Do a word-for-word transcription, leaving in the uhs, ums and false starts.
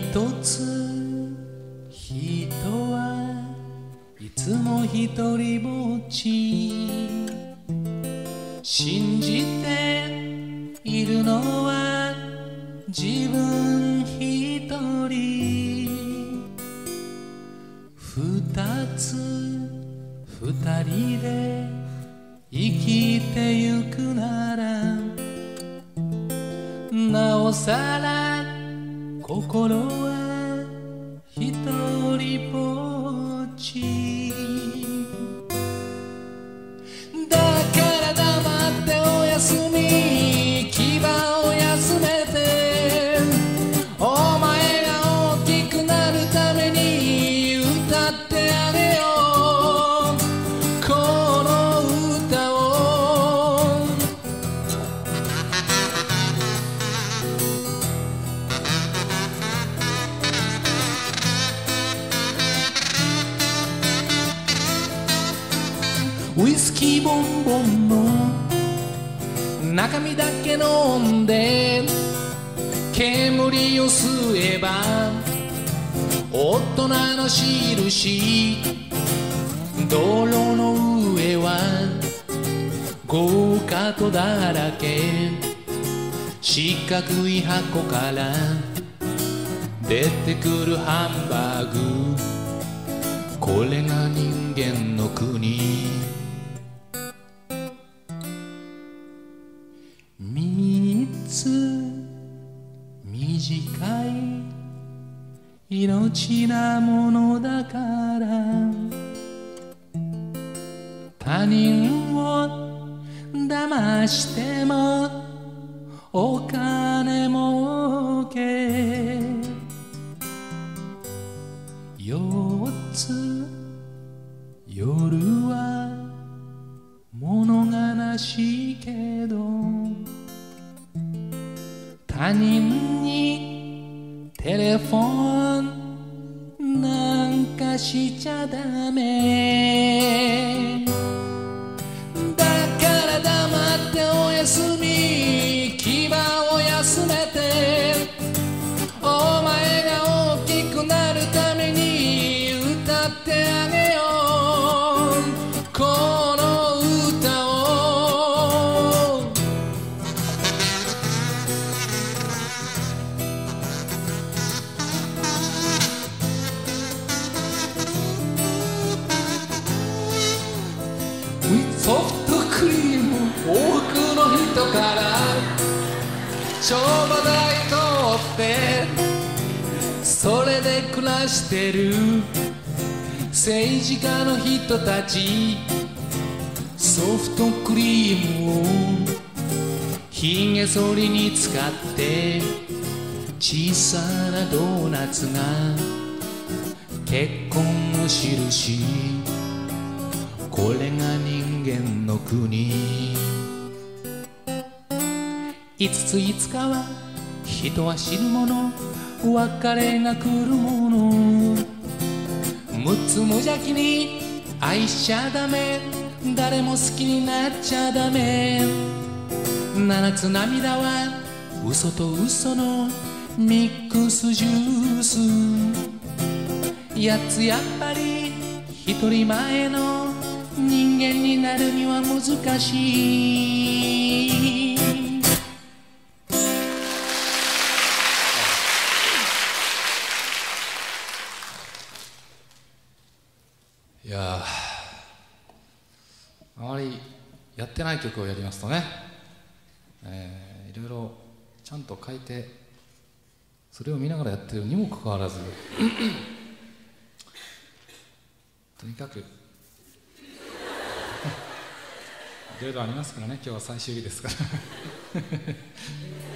つ人はいつもひとりぼっち信じているのは自分ひとり二つ二人で生きてゆくならなおさら心はひとりぼっちだから黙っておやすみ牙を休めてお前が大きくなるために歌ってあげようこの歌をウイスキーボンボンの中身だけ飲んで煙を吸えば大人の印道路の上はゴーカートだらけ四角い箱から出てくるハンバーグこれが人間の国三つ短い命なものだから他人を騙してもお金儲け四つ夜は物悲しいけど他人にテレフォンなんかしちゃダメだから黙っておやすみ牙を休めてお前が大きくなるために歌ってあげようこの歌をソフトクリーム多くの人からちょうだいとってそれで暮らしてる政治家の人たちソフトクリームをひげ剃りに使って小さなドーナツが結婚の印これが人間の国いつついつかは人は死ぬもの別れが来るものむつ無邪気に愛しちゃダメ誰も好きになっちゃダメ七つ涙は嘘と嘘のミックスジュース八つやっぱり一人前の人間になるには難しいいやあまりやってない曲をやりますとね、えー、いろいろちゃんと書いてそれを見ながらやってるにもかかわらずとにかくいろいろありますからね今日は最終日ですから